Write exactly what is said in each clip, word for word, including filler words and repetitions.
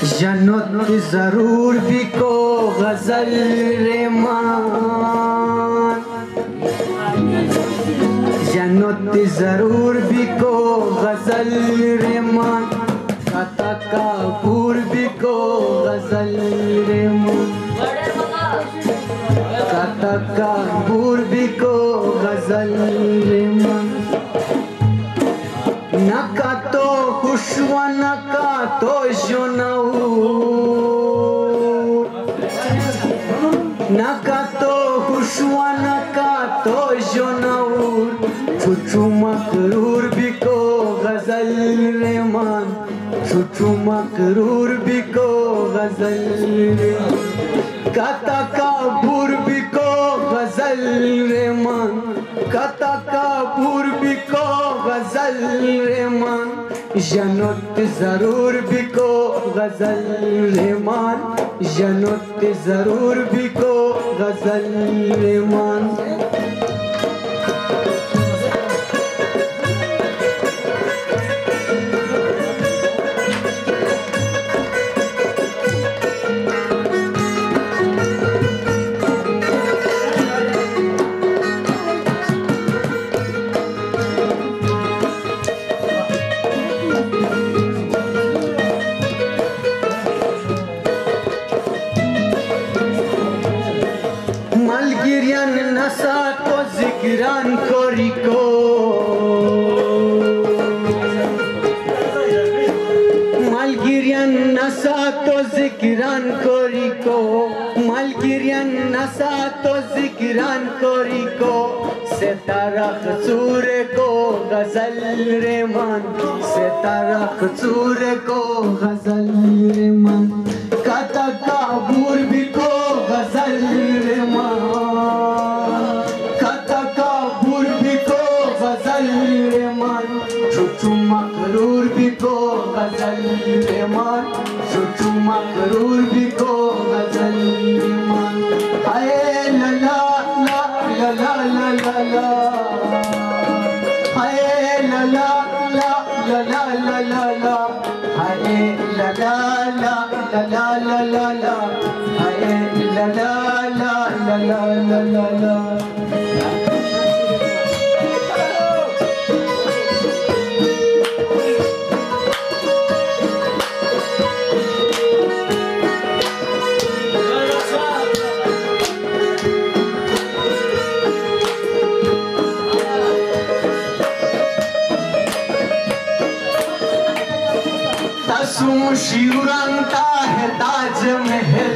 जन्नत जरूर भी को गजल रेमान, जन्नत जरूर भी को गजल रेमान, कता काबूर भी को गजल रेमान, कता काबूर भी को गजल रेमान। नका तो खुशवा नका तो जोनाऊ, नका तो खुशवा नका तो जोनाऊ, छुचू मकरूर भी को गजल रेमान, छुचू मकरूर भी को गजल रेमान, कता काबूर भी को गजल रेमान, कता काबूर भी को गजल रेमान, जन्नत जरूर भी को गजल रेमान, जन्नत जरूर भी को गजल रेमान। Malgirian nasa to zikran koriko, Malgirian nasa to zikran koriko, Malgirian nasa to zikran koriko, setara khsure ko ghazal reman, setara khsure ko ghazal reman, kata kabur bhi ko ghazal reman, kata kabur bhi ko ghazal reman, chuchu makrur bhi ko ghazal reman, chuchu makrur bhi ko ghazal reman, haye la la la la la la la la, haye la la la la la la la la, haye la la la la la la la la, haye la la la la la la la la। तसुम शिवरंता है ताज महल,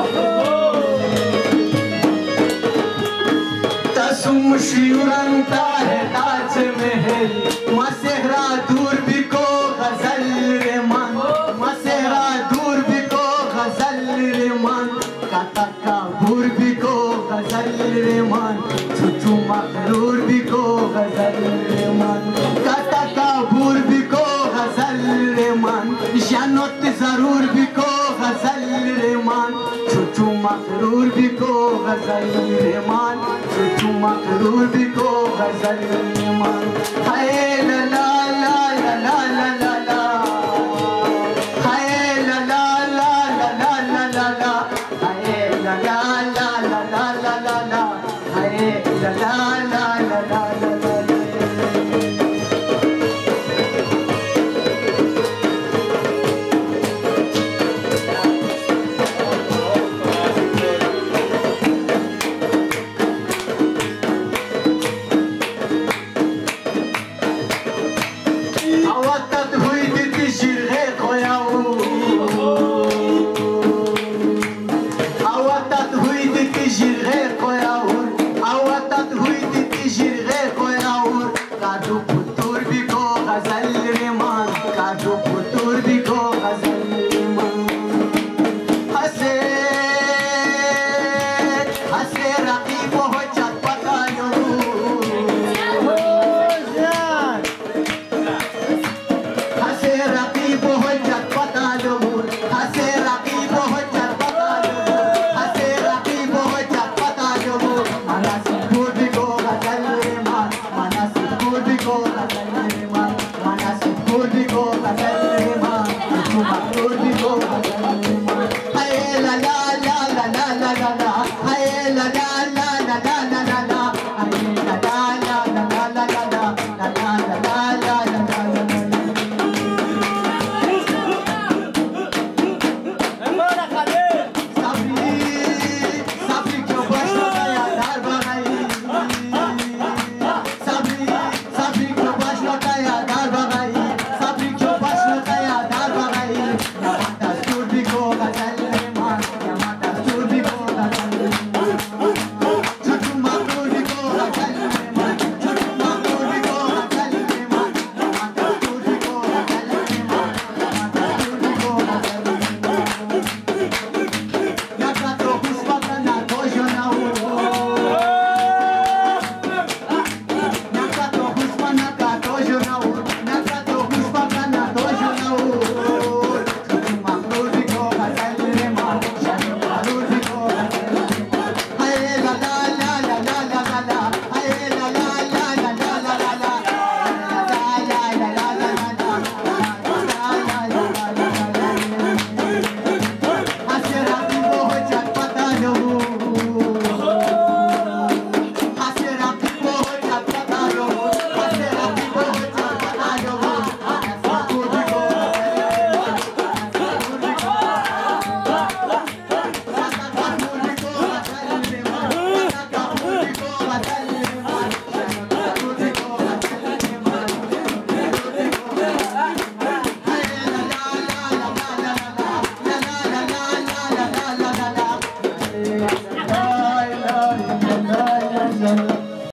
तसुम शिवरंता है ताज महल, मसेहरा दूर भी को गजल रेमान, मसेहरा दूर भी को गजल रेमान, कता काबूर भी को गजल रेमान, छुचू मकरूर भी को गजल रेमान, कता काबूर भी को गजल रेमान, जन्नत जरूर भी को गजल रेमान, छुचू मकरूर भी को गजल रेमान, छुचू मकरूर भी को गजल रेमान, हाय ला ला